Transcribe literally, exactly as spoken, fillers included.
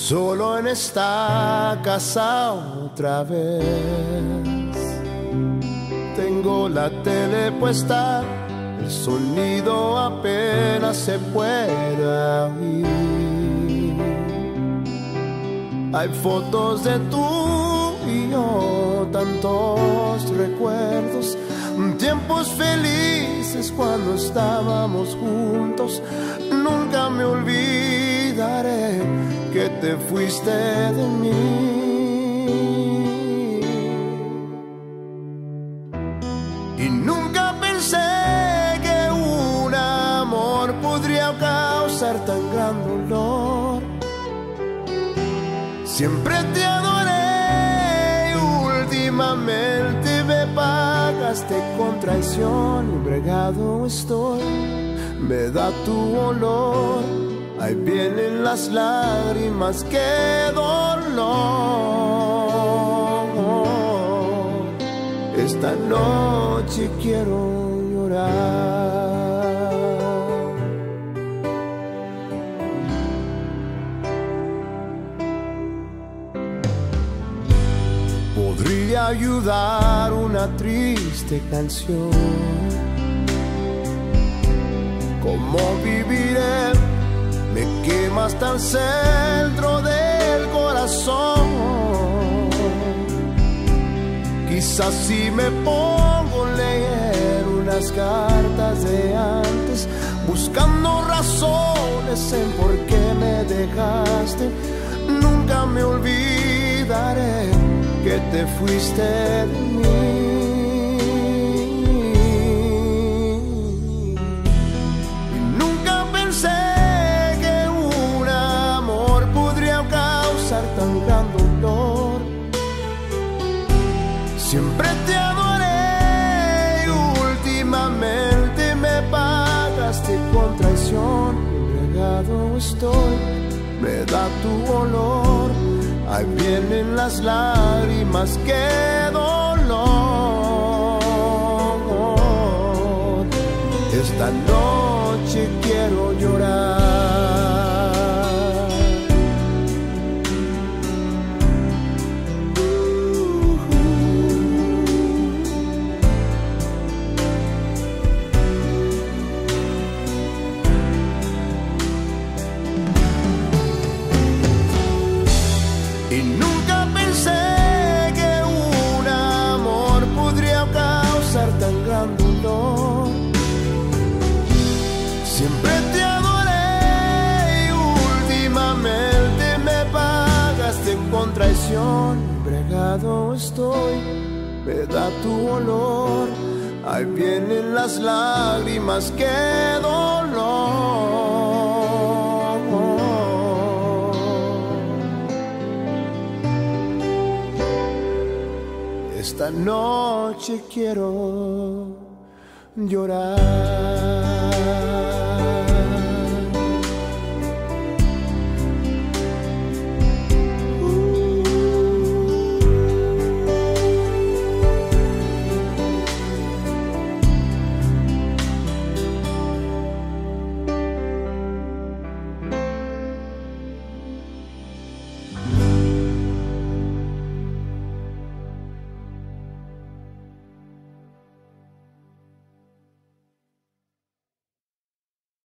solo en esta casa otra vez. Tengo la tele puesta, el sonido apenas se puede oír. Hay fotos de tú y yo, tantos recuerdos, tiempos felices cuando estábamos juntos. Nunca me olvidaré que te fuiste de mí. Y nunca pensé que un amor podría causar tan gran dolor. Siempre te adoré y últimamente me pagaste con traición. Embregado estoy, me da tu olor. Ahí vienen las lágrimas, qué dolor. Esta noche quiero llorar. Podría ayudar una triste canción. ¿Cómo viviré? Me quemas tan centro del corazón. Quizás si me pongo a leer unas cartas de antes, buscando razones en por qué me dejaste, nunca me olvidaré que te fuiste de mí. Tan gran dolor. Siempre te adoré y últimamente me pagaste con traición. Embriagado estoy, me da tu olor. Ahí vienen las lágrimas, qué dolor. Esta noche quiero llorar. Y nunca pensé que un amor podría causar tan gran dolor. Siempre te adoré y últimamente me pagaste con traición. Embriagado estoy, me da tu olor. Ahí vienen las lágrimas, qué dolor. Esta noche quiero llorar.